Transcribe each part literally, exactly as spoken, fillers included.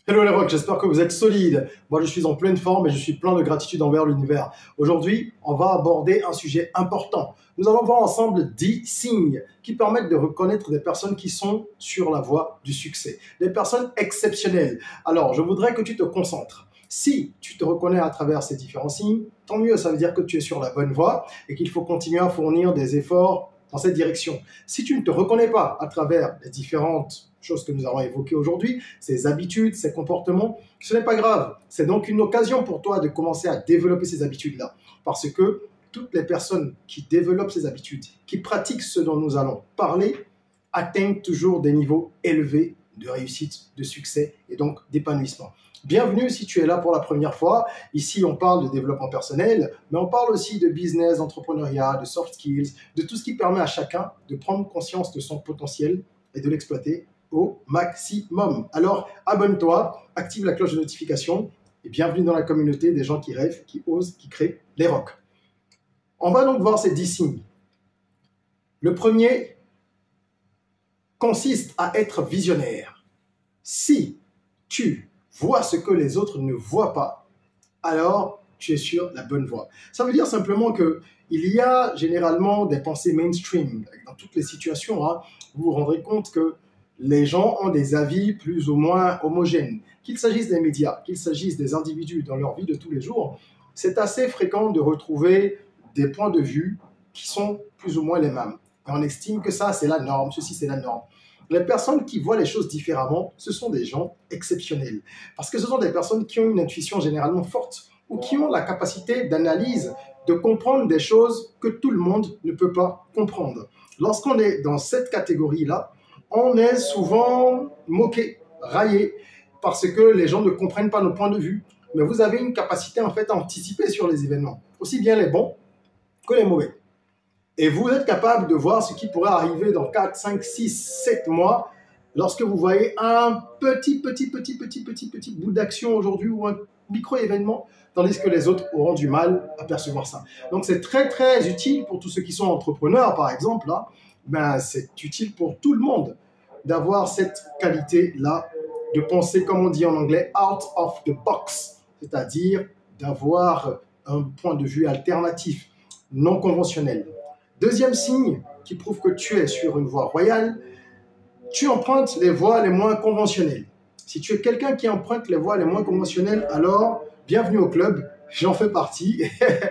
Hello les rocks, j'espère que vous êtes solides. Moi je suis en pleine forme et je suis plein de gratitude envers l'univers. Aujourd'hui, on va aborder un sujet important. Nous allons voir ensemble dix signes qui permettent de reconnaître des personnes qui sont sur la voie du succès. Des personnes exceptionnelles. Alors, je voudrais que tu te concentres. Si tu te reconnais à travers ces différents signes, tant mieux, ça veut dire que tu es sur la bonne voie et qu'il faut continuer à fournir des efforts dans cette direction. Si tu ne te reconnais pas à travers les différentes choses que nous avons évoquées aujourd'hui, ces habitudes, ces comportements, ce n'est pas grave. C'est donc une occasion pour toi de commencer à développer ces habitudes-là. Parce que toutes les personnes qui développent ces habitudes, qui pratiquent ce dont nous allons parler, atteignent toujours des niveaux élevés de réussite, de succès et donc d'épanouissement. Bienvenue si tu es là pour la première fois. Ici, on parle de développement personnel, mais on parle aussi de business, d'entrepreneuriat, de soft skills, de tout ce qui permet à chacun de prendre conscience de son potentiel et de l'exploiter au maximum. Alors, abonne-toi, active la cloche de notification et bienvenue dans la communauté des gens qui rêvent, qui osent, qui créent les rocks. On va donc voir ces dix signes. Le premier consiste à être visionnaire. Si tu vois ce que les autres ne voient pas, alors tu es sur la bonne voie. Ça veut dire simplement que il y a généralement des pensées mainstream. Dans toutes les situations, hein, vous vous rendrez compte que les gens ont des avis plus ou moins homogènes. Qu'il s'agisse des médias, qu'il s'agisse des individus dans leur vie de tous les jours, c'est assez fréquent de retrouver des points de vue qui sont plus ou moins les mêmes. Et on estime que ça, c'est la norme, ceci, c'est la norme. Les personnes qui voient les choses différemment, ce sont des gens exceptionnels. Parce que ce sont des personnes qui ont une intuition généralement forte ou qui ont la capacité d'analyse, de comprendre des choses que tout le monde ne peut pas comprendre. Lorsqu'on est dans cette catégorie-là, on est souvent moqué, raillé, parce que les gens ne comprennent pas nos points de vue. Mais vous avez une capacité en fait à anticiper sur les événements, aussi bien les bons que les mauvais. Et vous êtes capable de voir ce qui pourrait arriver dans quatre, cinq, six, sept mois lorsque vous voyez un petit, petit, petit, petit, petit, petit bout d'action aujourd'hui ou un micro-événement, tandis que les autres auront du mal à percevoir ça. Donc c'est très, très utile pour tous ceux qui sont entrepreneurs, par exemple. Là, ben, c'est utile pour tout le monde d'avoir cette qualité-là de penser, comme on dit en anglais, out of the box, c'est-à-dire d'avoir un point de vue alternatif, non conventionnel. Deuxième signe qui prouve que tu es sur une voie royale, tu empruntes les voies les moins conventionnelles. Si tu es quelqu'un qui emprunte les voies les moins conventionnelles, alors bienvenue au club, j'en fais partie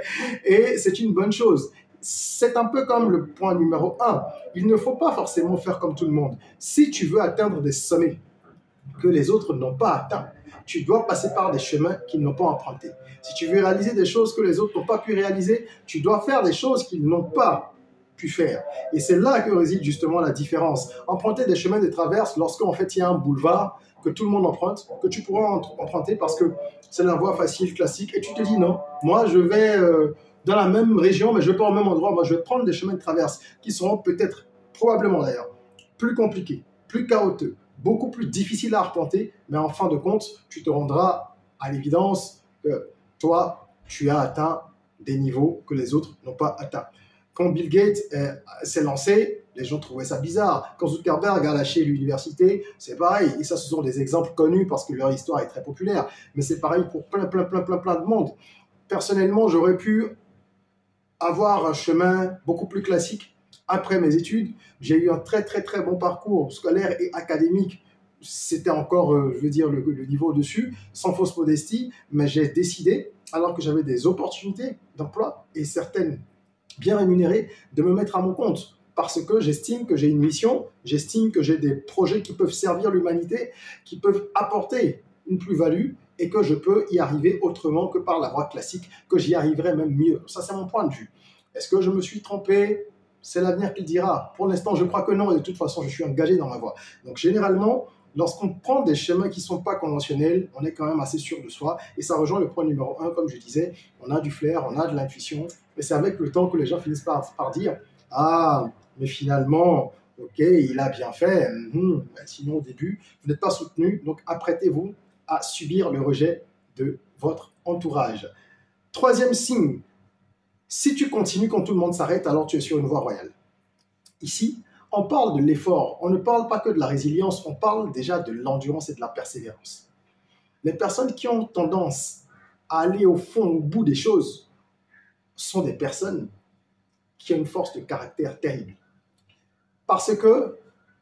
et c'est une bonne chose. C'est un peu comme le point numéro un. Il ne faut pas forcément faire comme tout le monde. Si tu veux atteindre des sommets que les autres n'ont pas atteints, tu dois passer par des chemins qu'ils n'ont pas empruntés. Si tu veux réaliser des choses que les autres n'ont pas pu réaliser, tu dois faire des choses qu'ils n'ont pas pu faire. Et c'est là que réside justement la différence. Emprunter des chemins de traverse lorsqu'en fait il y a un boulevard que tout le monde emprunte, que tu pourras emprunter parce que c'est la voie facile, classique, et tu te dis non, moi je vais euh, dans la même région, mais je ne vais pas au même endroit, moi je vais prendre des chemins de traverse qui seront peut-être, probablement d'ailleurs, plus compliqués, plus chaotiques, beaucoup plus difficiles à arpenter, mais en fin de compte, tu te rendras à l'évidence que toi, tu as atteint des niveaux que les autres n'ont pas atteints. Quand Bill Gates euh, s'est lancé, les gens trouvaient ça bizarre. Quand Zuckerberg a lâché l'université, c'est pareil. Et ça, ce sont des exemples connus parce que leur histoire est très populaire. Mais c'est pareil pour plein, plein, plein, plein, plein de monde. Personnellement, j'aurais pu avoir un chemin beaucoup plus classique après mes études. J'ai eu un très, très, très bon parcours scolaire et académique. C'était encore, euh, je veux dire, le, le niveau au-dessus, sans fausse modestie. Mais j'ai décidé, alors que j'avais des opportunités d'emploi et certaines bien rémunérées, de me mettre à mon compte. Parce que j'estime que j'ai une mission, j'estime que j'ai des projets qui peuvent servir l'humanité, qui peuvent apporter une plus-value et que je peux y arriver autrement que par la voie classique, que j'y arriverai même mieux. Ça, c'est mon point de vue. Est-ce que je me suis trompé? C'est l'avenir qui le dira. Pour l'instant, je crois que non, et de toute façon, je suis engagé dans ma voie. Donc, généralement, lorsqu'on prend des chemins qui ne sont pas conventionnels, on est quand même assez sûr de soi. Et ça rejoint le point numéro un, comme je disais, on a du flair, on a de l'intuition. Et c'est avec le temps que les gens finissent par, par dire « Ah, mais finalement, ok, il a bien fait. Mmh, sinon, au début, vous n'êtes pas soutenu. Donc, apprêtez-vous à subir le rejet de votre entourage. » Troisième signe, si tu continues quand tout le monde s'arrête, alors tu es sur une voie royale. Ici, on parle de l'effort. On ne parle pas que de la résilience, on parle déjà de l'endurance et de la persévérance. Les personnes qui ont tendance à aller au fond, au bout des choses, sont des personnes qui ont une force de caractère terrible. Parce que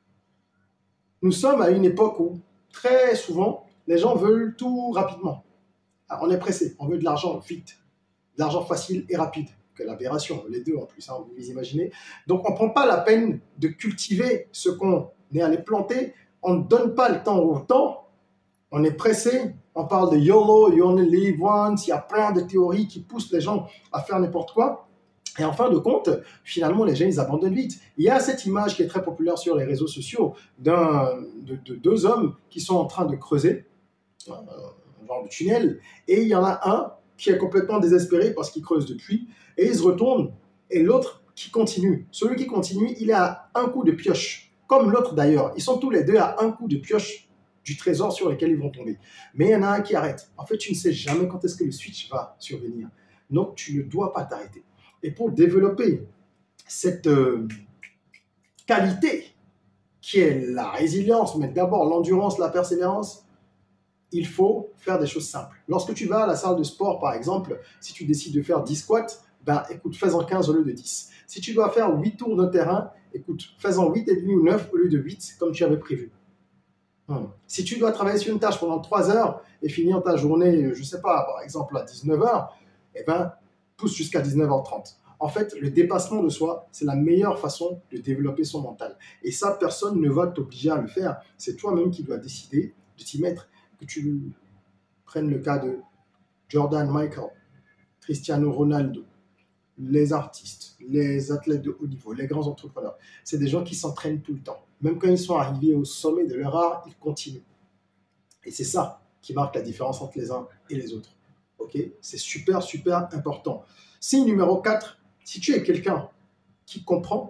nous sommes à une époque où, très souvent, les gens veulent tout rapidement. Alors, on est pressé, on veut de l'argent vite, de l'argent facile et rapide. Quelle aberration, les deux en plus, hein, vous vous imaginez. Donc, on ne prend pas la peine de cultiver ce qu'on est allé planter, on ne donne pas le temps au temps, on est pressé, on parle de YOLO, you only live once, il y a plein de théories qui poussent les gens à faire n'importe quoi. Et en fin de compte, finalement, les gens, ils abandonnent vite. Il y a cette image qui est très populaire sur les réseaux sociaux d'un, de, de deux hommes qui sont en train de creuser un genre de tunnel, et il y en a un qui est complètement désespéré parce qu'il creuse depuis, et il se retourne, et l'autre qui continue. Celui qui continue, il est à un coup de pioche, comme l'autre d'ailleurs. Ils sont tous les deux à un coup de pioche du trésor sur lequel ils vont tomber. Mais il y en a un qui arrête. En fait, tu ne sais jamais quand est-ce que le switch va survenir. Donc, tu ne dois pas t'arrêter. Et pour développer cette euh, qualité qui est la résilience, mais d'abord l'endurance, la persévérance, il faut faire des choses simples. Lorsque tu vas à la salle de sport, par exemple, si tu décides de faire dix squats, ben écoute, fais-en quinze au lieu de dix. Si tu dois faire huit tours de terrain, écoute, fais-en huit et demi ou neuf au lieu de huit, comme tu avais prévu. Hmm. Si tu dois travailler sur une tâche pendant trois heures et finir ta journée, je ne sais pas, par exemple à dix-neuf heures, eh ben, pousse jusqu'à dix-neuf heures trente. En fait, le dépassement de soi, c'est la meilleure façon de développer son mental. Et ça, personne ne va t'obliger à le faire. C'est toi-même qui dois décider de t'y mettre. Que tu prennes le cas de Jordan Michael, Cristiano Ronaldo, les artistes, les athlètes de haut niveau, les grands entrepreneurs. C'est des gens qui s'entraînent tout le temps. Même quand ils sont arrivés au sommet de leur art, ils continuent. Et c'est ça qui marque la différence entre les uns et les autres. Ok? C'est super, super important. Signe numéro quatre, si tu es quelqu'un qui comprend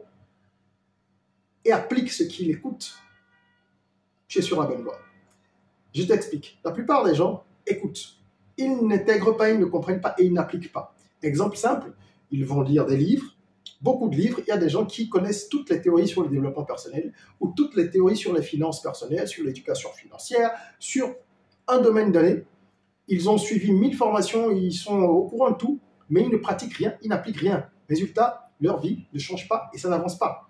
et applique ce qu'il écoute, tu es sur la bonne voie. Je t'explique. La plupart des gens écoutent. Ils n'intègrent pas, ils ne comprennent pas et ils n'appliquent pas. Exemple simple, ils vont lire des livres, beaucoup de livres. Il y a des gens qui connaissent toutes les théories sur le développement personnel ou toutes les théories sur les finances personnelles, sur l'éducation financière, sur un domaine donné. Ils ont suivi mille formations, ils sont au courant de tout, mais ils ne pratiquent rien, ils n'appliquent rien. Résultat, leur vie ne change pas et ça n'avance pas.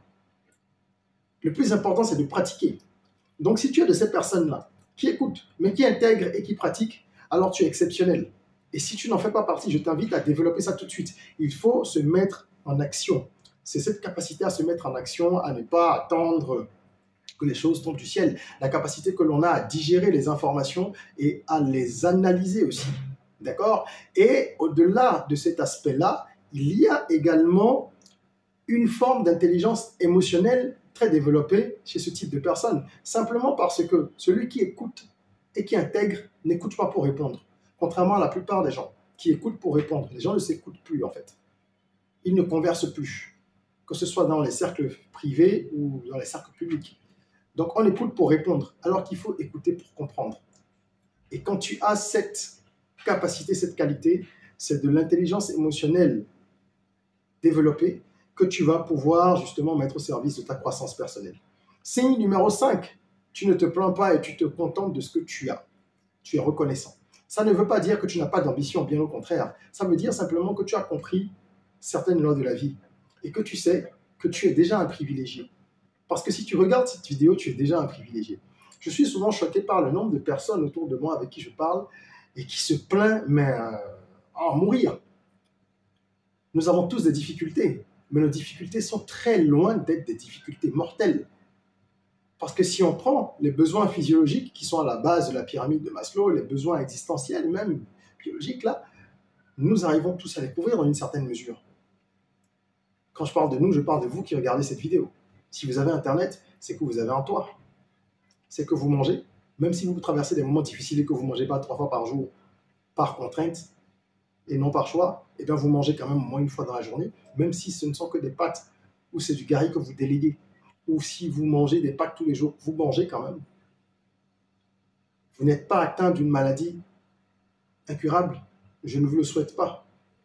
Le plus important, c'est de pratiquer. Donc, si tu es de ces personnes-là, qui écoute, mais qui intègre et qui pratique, alors tu es exceptionnel. Et si tu n'en fais pas partie, je t'invite à développer ça tout de suite. Il faut se mettre en action. C'est cette capacité à se mettre en action, à ne pas attendre que les choses tombent du ciel. La capacité que l'on a à digérer les informations et à les analyser aussi. D'accord? Et au-delà de cet aspect-là, il y a également une forme d'intelligence émotionnelle très développée chez ce type de personnes, simplement parce que celui qui écoute et qui intègre n'écoute pas pour répondre, contrairement à la plupart des gens qui écoutent pour répondre. Les gens ne s'écoutent plus en fait. Ils ne conversent plus, que ce soit dans les cercles privés ou dans les cercles publics. Donc on écoute pour répondre, alors qu'il faut écouter pour comprendre. Et quand tu as cette capacité, cette qualité, c'est de l'intelligence émotionnelle développée que tu vas pouvoir justement mettre au service de ta croissance personnelle. Signe numéro cinq, tu ne te plains pas et tu te contentes de ce que tu as. Tu es reconnaissant. Ça ne veut pas dire que tu n'as pas d'ambition, bien au contraire. Ça veut dire simplement que tu as compris certaines lois de la vie et que tu sais que tu es déjà un privilégié. Parce que si tu regardes cette vidéo, tu es déjà un privilégié. Je suis souvent choqué par le nombre de personnes autour de moi avec qui je parle et qui se plaignent, mais euh, à en mourir. Nous avons tous des difficultés. Mais nos difficultés sont très loin d'être des difficultés mortelles. Parce que si on prend les besoins physiologiques qui sont à la base de la pyramide de Maslow, les besoins existentiels même, biologiques, là, nous arrivons tous à les couvrir dans une certaine mesure. Quand je parle de nous, je parle de vous qui regardez cette vidéo. Si vous avez Internet, c'est que vous avez un toit. C'est que vous mangez. Même si vous traversez des moments difficiles et que vous ne mangez pas trois fois par jour par contrainte, et non par choix, et bien vous mangez quand même au moins une fois dans la journée, même si ce ne sont que des pâtes ou c'est du gari que vous déléguez, ou si vous mangez des pâtes tous les jours, vous mangez quand même. Vous n'êtes pas atteint d'une maladie incurable, je ne vous le souhaite pas.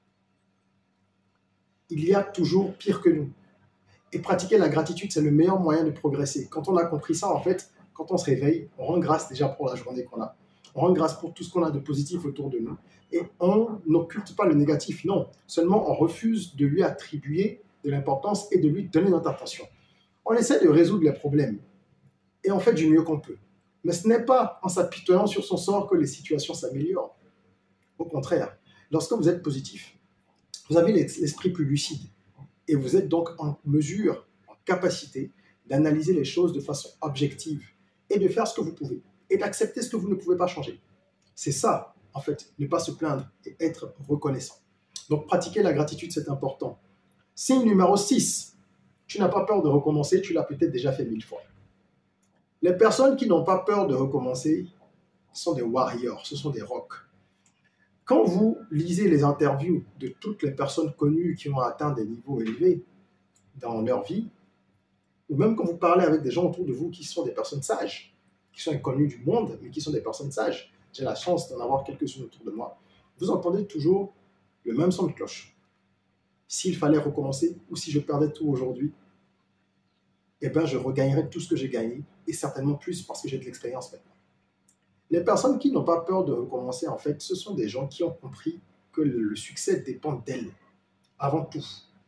Il y a toujours pire que nous. Et pratiquer la gratitude, c'est le meilleur moyen de progresser. Quand on a compris ça, en fait, quand on se réveille, on rend grâce déjà pour la journée qu'on a. on rend grâce pour tout ce qu'on a de positif autour de nous, et on n'occulte pas le négatif, non. Seulement, on refuse de lui attribuer de l'importance et de lui donner notre attention. On essaie de résoudre les problèmes, et on fait du mieux qu'on peut. Mais ce n'est pas en s'apitoyant sur son sort que les situations s'améliorent. Au contraire, lorsque vous êtes positif, vous avez l'esprit plus lucide, et vous êtes donc en mesure, en capacité, d'analyser les choses de façon objective, et de faire ce que vous pouvez, et d'accepter ce que vous ne pouvez pas changer. C'est ça, en fait, ne pas se plaindre et être reconnaissant. Donc, pratiquer la gratitude, c'est important. Signe numéro six, tu n'as pas peur de recommencer, tu l'as peut-être déjà fait mille fois. Les personnes qui n'ont pas peur de recommencer sont des warriors, ce sont des rocs. Quand vous lisez les interviews de toutes les personnes connues qui ont atteint des niveaux élevés dans leur vie, ou même quand vous parlez avec des gens autour de vous qui sont des personnes sages, qui sont inconnues du monde, mais qui sont des personnes sages, j'ai la chance d'en avoir quelques-unes autour de moi, vous entendez toujours le même son de cloche. S'il fallait recommencer, ou si je perdais tout aujourd'hui, eh bien je regagnerais tout ce que j'ai gagné, et certainement plus parce que j'ai de l'expérience maintenant. Les personnes qui n'ont pas peur de recommencer, en fait, ce sont des gens qui ont compris que le succès dépend d'elles, avant tout.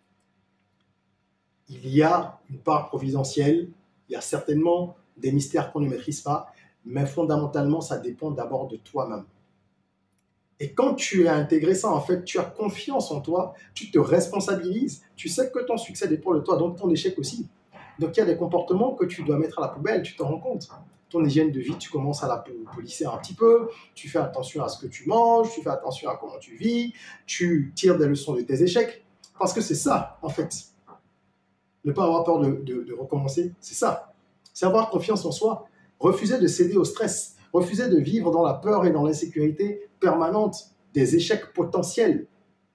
Il y a une part providentielle, il y a certainement des mystères qu'on ne maîtrise pas, mais fondamentalement, ça dépend d'abord de toi-même. Et quand tu as intégré ça, en fait, tu as confiance en toi, tu te responsabilises, tu sais que ton succès dépend de toi, donc ton échec aussi. Donc il y a des comportements que tu dois mettre à la poubelle, tu t'en rends compte. Ton hygiène de vie, tu commences à la polisser un petit peu, tu fais attention à ce que tu manges, tu fais attention à comment tu vis, tu tires des leçons de tes échecs, parce que c'est ça, en fait. Ne pas avoir peur de, de, de recommencer, c'est ça. C'est avoir confiance en soi, refuser de céder au stress, refuser de vivre dans la peur et dans l'insécurité permanente des échecs potentiels.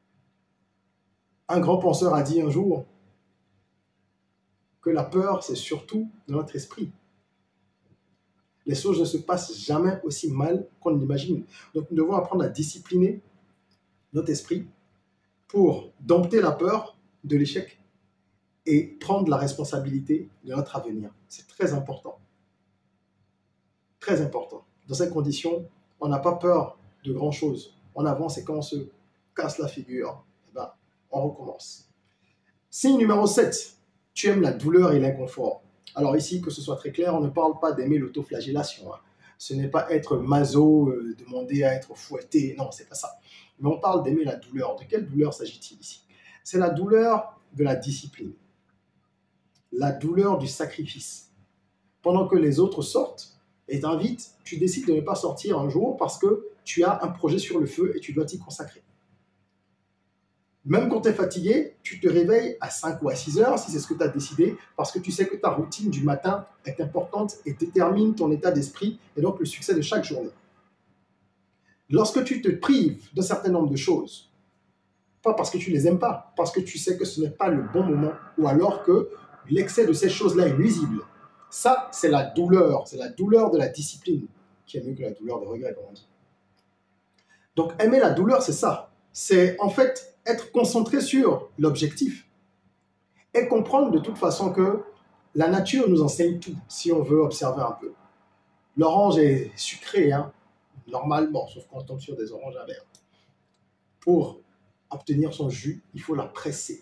Un grand penseur a dit un jour que la peur, c'est surtout dans notre esprit. Les choses ne se passent jamais aussi mal qu'on l'imagine. Donc nous devons apprendre à discipliner notre esprit pour dompter la peur de l'échec et prendre la responsabilité de notre avenir. C'est très important. Très important. Dans ces conditions, on n'a pas peur de grand-chose. On avance et quand on se casse la figure, eh ben, on recommence. Signe numéro sept. Tu aimes la douleur et l'inconfort. Alors ici, que ce soit très clair, on ne parle pas d'aimer l'autoflagellation. Hein. Ce n'est pas être maso, euh, demander à être fouetté. Non, c'est pas ça. Mais on parle d'aimer la douleur. De quelle douleur s'agit-il ici? C'est la douleur de la discipline. La douleur du sacrifice. Pendant que les autres sortent et t'invitent, tu décides de ne pas sortir un jour parce que tu as un projet sur le feu et tu dois t'y consacrer. Même quand tu es fatigué, tu te réveilles à cinq ou à six heures, si c'est ce que tu as décidé, parce que tu sais que ta routine du matin est importante et détermine ton état d'esprit et donc le succès de chaque journée. Lorsque tu te prives d'un certain nombre de choses, pas parce que tu ne les aimes pas, parce que tu sais que ce n'est pas le bon moment, ou alors que l'excès de ces choses-là est nuisible, ça, c'est la douleur, c'est la douleur de la discipline, qui est mieux que la douleur de regret, comme on dit. Donc, aimer la douleur, c'est ça. C'est en fait être concentré sur l'objectif et comprendre de toute façon que la nature nous enseigne tout, si on veut observer un peu. L'orange est sucrée, hein, normalement, sauf quand on tombe sur des oranges amères. Pour obtenir son jus, il faut la presser.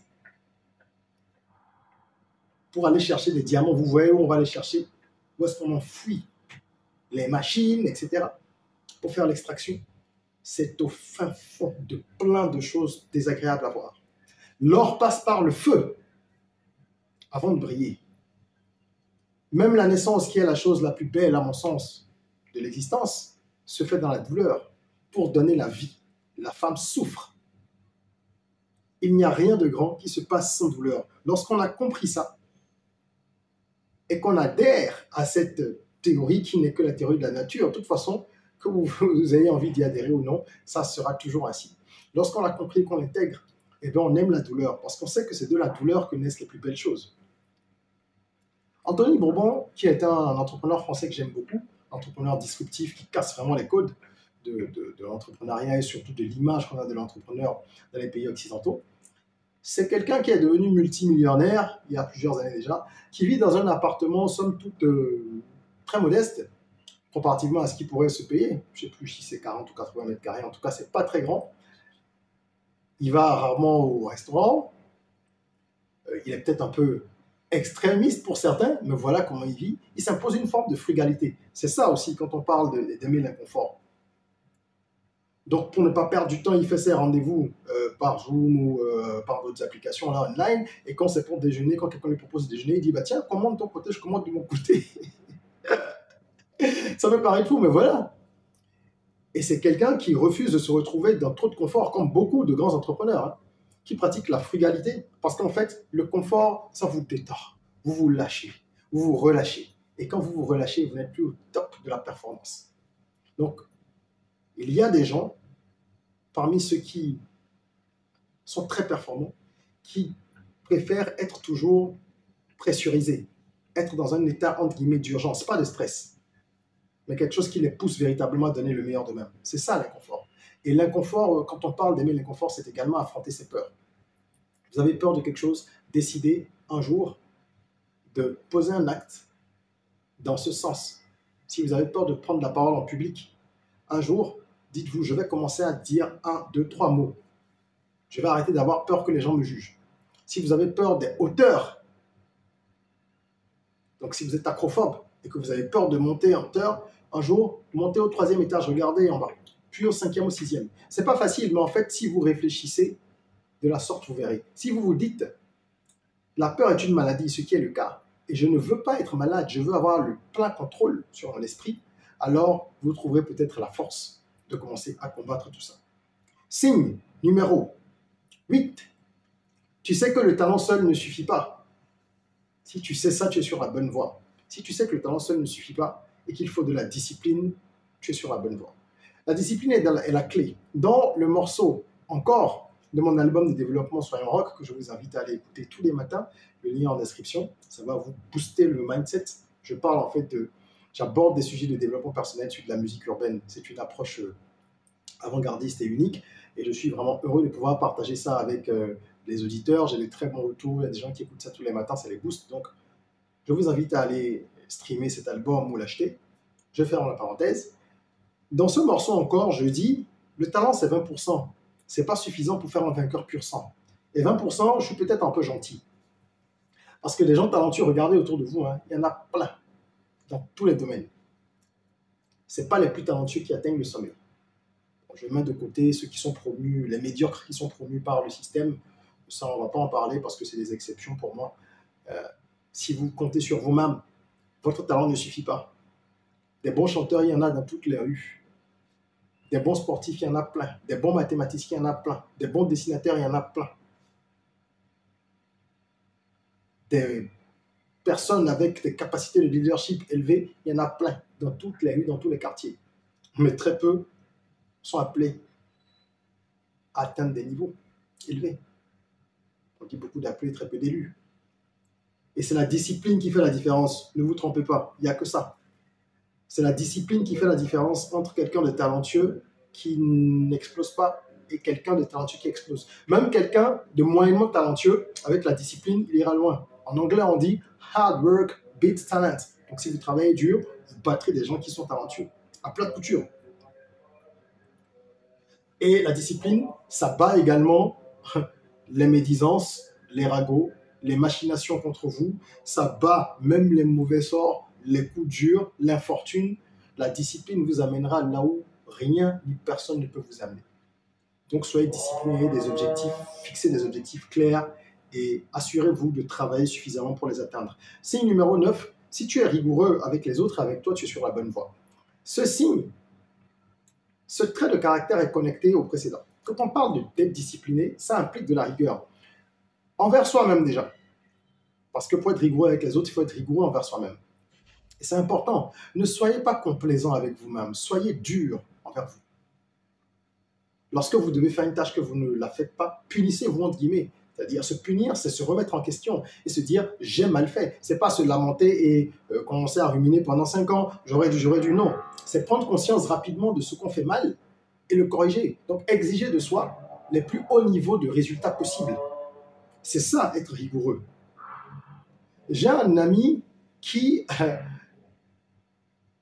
Pour aller chercher des diamants, vous voyez où on va les chercher? Où est-ce qu'on enfouit les machines, et cetera. Pour faire l'extraction. C'est au fin fond de plein de choses désagréables à voir. L'or passe par le feu avant de briller. Même la naissance, qui est la chose la plus belle, à mon sens, de l'existence, se fait dans la douleur pour donner la vie. La femme souffre. Il n'y a rien de grand qui se passe sans douleur. Lorsqu'on a compris ça et qu'on adhère à cette théorie qui n'est que la théorie de la nature, de toute façon, que vous, vous ayez envie d'y adhérer ou non, ça sera toujours ainsi. Lorsqu'on a compris qu'on l'intègre, eh bien on aime la douleur, parce qu'on sait que c'est de la douleur que naissent les plus belles choses. Anthony Bourbon, qui est un entrepreneur français que j'aime beaucoup, entrepreneur disruptif qui casse vraiment les codes de, de, de l'entrepreneuriat et surtout de l'image qu'on a de l'entrepreneur dans les pays occidentaux, c'est quelqu'un qui est devenu multimillionnaire, il y a plusieurs années déjà, qui vit dans un appartement, somme toute, euh, très modeste, comparativement à ce qu'il pourrait se payer. Je ne sais plus si c'est quarante ou quatre-vingts mètres carrés, en tout cas, ce n'est pas très grand. Il va rarement au restaurant. Euh, il est peut-être un peu extrémiste pour certains, mais voilà comment il vit. Il s'impose une forme de frugalité. C'est ça aussi quand on parle d'aimer l'inconfort. Donc, pour ne pas perdre du temps, il fait ses rendez-vous euh, par Zoom ou euh, par d'autres applications là, online. Et quand c'est pour déjeuner, quand quelqu'un lui propose de déjeuner, il dit bah, tiens, commande de ton côté, je commande de mon côté. Ça me paraît fou, mais voilà. Et c'est quelqu'un qui refuse de se retrouver dans trop de confort, comme beaucoup de grands entrepreneurs, hein, qui pratiquent la frugalité. Parce qu'en fait, le confort, ça vous détend. Vous vous lâchez, vous vous relâchez. Et quand vous vous relâchez, vous n'êtes plus au top de la performance. Donc, il y a des gens, parmi ceux qui sont très performants, qui préfèrent être toujours pressurisés, être dans un état, entre guillemets, d'urgence, pas de stress, mais quelque chose qui les pousse véritablement à donner le meilleur d'eux-mêmes. C'est ça l'inconfort. Et l'inconfort, quand on parle d'aimer l'inconfort, c'est également affronter ses peurs. Vous avez peur de quelque chose, décidez un jour de poser un acte dans ce sens. Si vous avez peur de prendre la parole en public, un jour, dites-vous, je vais commencer à dire un, deux, trois mots. Je vais arrêter d'avoir peur que les gens me jugent. Si vous avez peur des hauteurs, donc si vous êtes acrophobe et que vous avez peur de monter en hauteur, un jour, montez au troisième étage, regardez en bas, puis au cinquième, au sixième. C'est pas facile, mais en fait, si vous réfléchissez de la sorte, vous verrez. Si vous vous dites, la peur est une maladie, ce qui est le cas, et je ne veux pas être malade, je veux avoir le plein contrôle sur mon esprit, alors vous trouverez peut-être la force de commencer à combattre tout ça. Signe numéro huit. Tu sais que le talent seul ne suffit pas. Si tu sais ça, tu es sur la bonne voie. Si tu sais que le talent seul ne suffit pas et qu'il faut de la discipline, tu es sur la bonne voie. La discipline est la, est la clé. Dans le morceau « Encore » de mon album de développement Soyons Rock, que je vous invite à aller écouter tous les matins, le lien en description, ça va vous booster le mindset. Je parle en fait de... J'aborde des sujets de développement personnel sur de la musique urbaine. C'est une approche avant-gardiste et unique. Et je suis vraiment heureux de pouvoir partager ça avec euh, les auditeurs. J'ai des très bons retours. Il y a des gens qui écoutent ça tous les matins, ça les booste. Donc, je vous invite à aller streamer cet album ou l'acheter. Je ferme la parenthèse. Dans ce morceau encore, je dis, le talent, c'est vingt pour cent. Ce n'est pas suffisant pour faire un vainqueur pur sang. Et vingt pour cent, je suis peut-être un peu gentil. Parce que les gens talentueux, regardez autour de vous, hein, il y en a plein, dans tous les domaines. Ce n'est pas les plus talentueux qui atteignent le sommet. Je mets de côté ceux qui sont promus, les médiocres qui sont promus par le système. Ça, on ne va pas en parler parce que c'est des exceptions pour moi. Euh, si vous comptez sur vous-même, votre talent ne suffit pas. Des bons chanteurs, il y en a dans toutes les rues. Des bons sportifs, il y en a plein. Des bons mathématiciens, il y en a plein. Des bons dessinateurs, il y en a plein. Des personnes avec des capacités de leadership élevées, il y en a plein dans toutes les rues, dans tous les quartiers. Mais très peu sont appelés à atteindre des niveaux élevés. On dit beaucoup d'appelés, très peu d'élus. Et c'est la discipline qui fait la différence. Ne vous trompez pas, il n'y a que ça. C'est la discipline qui fait la différence entre quelqu'un de talentueux qui n'explose pas et quelqu'un de talentueux qui explose. Même quelqu'un de moyennement talentueux, avec la discipline, il ira loin. En anglais, on dit « hard work beats talent ». Donc si vous travaillez dur, vous battrez des gens qui sont talentueux, à plat de couture. Et la discipline, ça bat également les médisances, les ragots, les machinations contre vous. Ça bat même les mauvais sorts, les coups durs, l'infortune. La discipline vous amènera là où rien ni personne ne peut vous amener. Donc soyez disciplinés, des objectifs, fixez des objectifs clairs et assurez-vous de travailler suffisamment pour les atteindre. Signe numéro neuf, si tu es rigoureux avec les autres, avec toi, tu es sur la bonne voie. Ce signe, ce trait de caractère est connecté au précédent. Quand on parle d'être discipliné, ça implique de la rigueur. Envers soi-même déjà. Parce que pour être rigoureux avec les autres, il faut être rigoureux envers soi-même. Et c'est important. Ne soyez pas complaisant avec vous-même. Soyez dur envers vous. Lorsque vous devez faire une tâche que vous ne la faites pas, punissez-vous entre guillemets. C'est-à-dire se punir, c'est se remettre en question et se dire « j'ai mal fait ». Ce n'est pas se lamenter et euh, commencer à ruminer pendant cinq ans « j'aurais dû, j'aurais dû ». Non, c'est prendre conscience rapidement de ce qu'on fait mal et le corriger. Donc exiger de soi les plus hauts niveaux de résultats possibles. C'est ça, être rigoureux. J'ai un ami qui euh,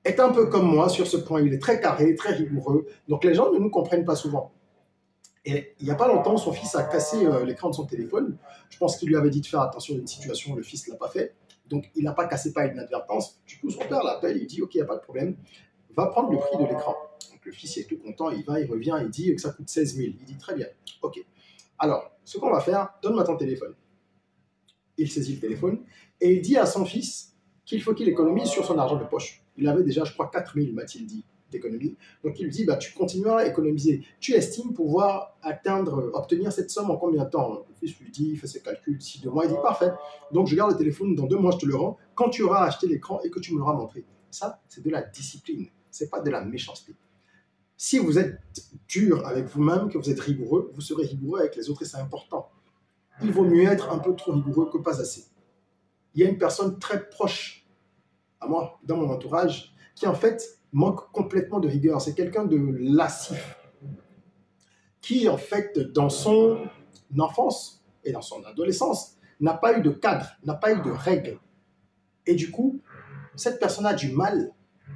est un peu comme moi sur ce point. Il est très carré, très rigoureux. Donc les gens ne nous comprennent pas souvent. Et il n'y a pas longtemps, son fils a cassé euh, l'écran de son téléphone. Je pense qu'il lui avait dit de faire attention à une situation, le fils ne l'a pas fait. Donc il n'a pas cassé par inadvertance. Du coup, son père l'appelle, il dit « Ok, il n'y a pas de problème, va prendre le prix de l'écran. » Donc le fils est tout content, il va, il revient, il dit que ça coûte seize mille. Il dit « Très bien, ok. Alors, ce qu'on va faire, donne-moi ton téléphone. » Il saisit le téléphone et il dit à son fils qu'il faut qu'il économise sur son argent de poche. Il avait déjà, je crois, quatre mille, m'a-t-il dit, d'économie. Donc il lui dit, bah, tu continueras à économiser. Tu estimes pouvoir atteindre, obtenir cette somme en combien de temps? Le fils lui dit, il fait ses calculs, d'ici deux mois. Il dit, parfait. Donc je garde le téléphone, dans deux mois, je te le rends, quand tu auras acheté l'écran et que tu me l'auras montré. Ça, c'est de la discipline. Ce n'est pas de la méchanceté. Si vous êtes dur avec vous-même, que vous êtes rigoureux, vous serez rigoureux avec les autres et c'est important. Il vaut mieux être un peu trop rigoureux que pas assez. Il y a une personne très proche à moi, dans mon entourage, qui en fait manque complètement de rigueur. C'est quelqu'un de lascif, qui en fait, dans son enfance et dans son adolescence, n'a pas eu de cadre, n'a pas eu de règles. Et du coup, cette personne a du mal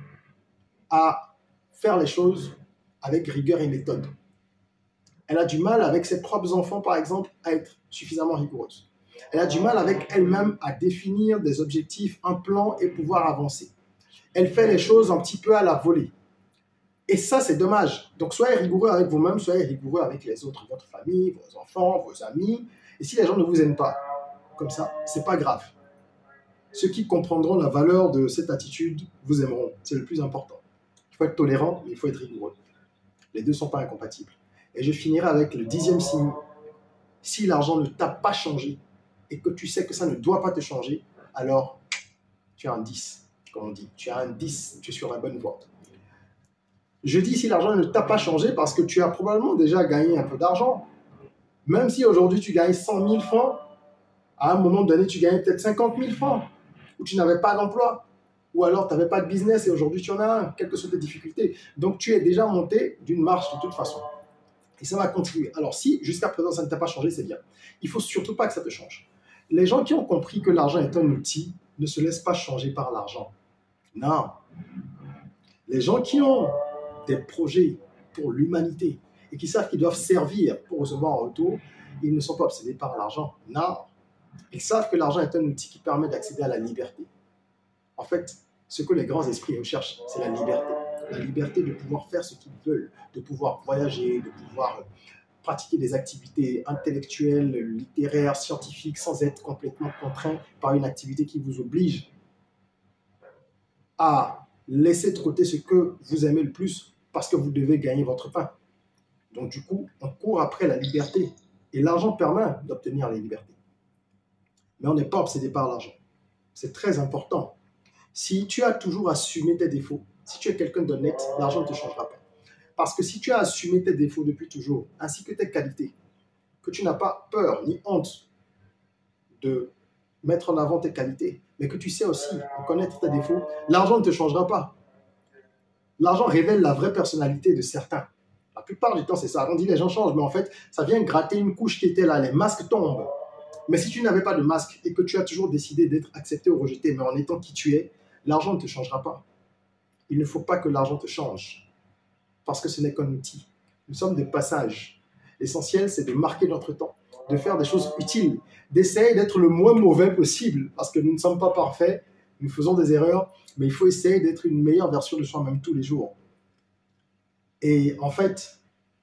à faire les choses avec rigueur et méthode. Elle a du mal avec ses propres enfants, par exemple, à être suffisamment rigoureuse. Elle a du mal avec elle-même à définir des objectifs, un plan et pouvoir avancer. Elle fait les choses un petit peu à la volée. Et ça, c'est dommage. Donc, soyez rigoureux avec vous-même, soyez rigoureux avec les autres, votre famille, vos enfants, vos amis. Et si les gens ne vous aiment pas, comme ça, c'est pas grave. Ceux qui comprendront la valeur de cette attitude vous aimeront. C'est le plus important. Il faut être tolérant, mais il faut être rigoureux. Les deux ne sont pas incompatibles. Et je finirai avec le dixième signe. Si l'argent ne t'a pas changé et que tu sais que ça ne doit pas te changer, alors tu as un dix, comme on dit. Tu as un dix, tu es sur la bonne voie. Je dis si l'argent ne t'a pas changé parce que tu as probablement déjà gagné un peu d'argent. Même si aujourd'hui tu gagnes cent mille francs, à un moment donné tu gagnes peut-être cinquante mille francs, ou tu n'avais pas d'emploi, ou alors tu n'avais pas de business et aujourd'hui tu en as un, quelles que soient tes difficultés. Donc tu es déjà monté d'une marche de toute façon. Et ça va continuer. Alors si jusqu'à présent ça ne t'a pas changé, c'est bien. Il ne faut surtout pas que ça te change. Les gens qui ont compris que l'argent est un outil ne se laissent pas changer par l'argent. Non. Les gens qui ont des projets pour l'humanité et qui savent qu'ils doivent servir pour recevoir en retour, ils ne sont pas obsédés par l'argent. Non. Ils savent que l'argent est un outil qui permet d'accéder à la liberté. En fait, ce que les grands esprits recherchent, c'est la liberté. La liberté de pouvoir faire ce qu'ils veulent, de pouvoir voyager, de pouvoir pratiquer des activités intellectuelles, littéraires, scientifiques, sans être complètement contraint par une activité qui vous oblige à laisser de côté ce que vous aimez le plus parce que vous devez gagner votre pain. Donc du coup, on court après la liberté. Et l'argent permet d'obtenir la liberté. Mais on n'est pas obsédé par l'argent. C'est très important. Si tu as toujours assumé tes défauts, si tu es quelqu'un d'honnête, l'argent ne te changera pas. Parce que si tu as assumé tes défauts depuis toujours, ainsi que tes qualités, que tu n'as pas peur ni honte de mettre en avant tes qualités, mais que tu sais aussi reconnaître tes défauts, l'argent ne te changera pas. L'argent révèle la vraie personnalité de certains. La plupart du temps, c'est ça. On dit les gens changent, mais en fait, ça vient gratter une couche qui était là. Les masques tombent. Mais si tu n'avais pas de masque et que tu as toujours décidé d'être accepté ou rejeté, mais en étant qui tu es, l'argent ne te changera pas. Il ne faut pas que l'argent te change, parce que ce n'est qu'un outil. Nous sommes des passages. L'essentiel, c'est de marquer notre temps, de faire des choses utiles, d'essayer d'être le moins mauvais possible, parce que nous ne sommes pas parfaits, nous faisons des erreurs, mais il faut essayer d'être une meilleure version de soi-même tous les jours. Et en fait,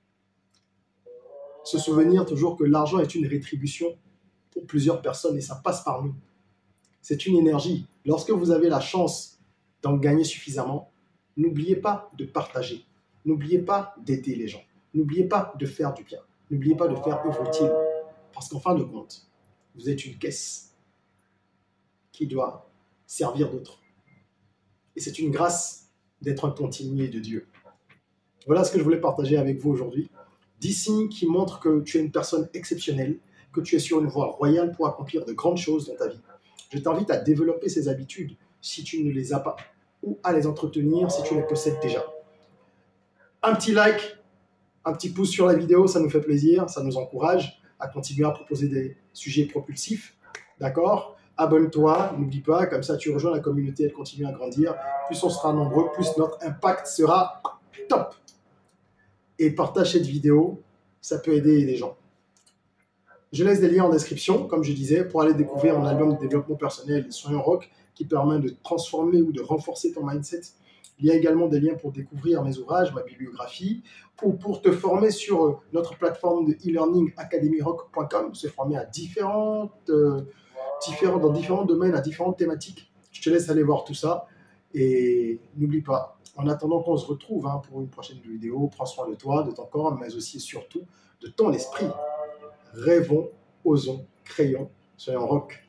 se souvenir toujours que l'argent est une rétribution pour plusieurs personnes et ça passe par nous. C'est une énergie. Lorsque vous avez la chance d'en gagner suffisamment, n'oubliez pas de partager. N'oubliez pas d'aider les gens. N'oubliez pas de faire du bien. N'oubliez pas de faire œuvre utile. Parce qu'en fin de compte, vous êtes une caisse qui doit servir d'autres. Et c'est une grâce d'être un continué de Dieu. Voilà ce que je voulais partager avec vous aujourd'hui. dix signes qui montrent que tu es une personne exceptionnelle, que tu es sur une voie royale pour accomplir de grandes choses dans ta vie. Je t'invite à développer ces habitudes si tu ne les as pas, ou à les entretenir si tu les possèdes déjà. Un petit like, un petit pouce sur la vidéo, ça nous fait plaisir, ça nous encourage à continuer à proposer des sujets propulsifs, d'accord? abonne-toi, n'oublie pas, comme ça tu rejoins la communauté, elle continue à grandir. Plus on sera nombreux, plus notre impact sera top. Et partage cette vidéo, ça peut aider les gens. Je laisse des liens en description, comme je disais, pour aller découvrir mon album de développement personnel, Soyons Rock, qui permet de transformer ou de renforcer ton mindset. Il y a également des liens pour découvrir mes ouvrages, ma bibliographie, ou pour te former sur notre plateforme de e-learning academy rock point com, se former à différentes, euh, différents, dans différents domaines, à différentes thématiques. Je te laisse aller voir tout ça. Et n'oublie pas, en attendant qu'on se retrouve hein, pour une prochaine vidéo, prends soin de toi, de ton corps, mais aussi et surtout de ton esprit. Rêvons, osons, créons, soyons rock.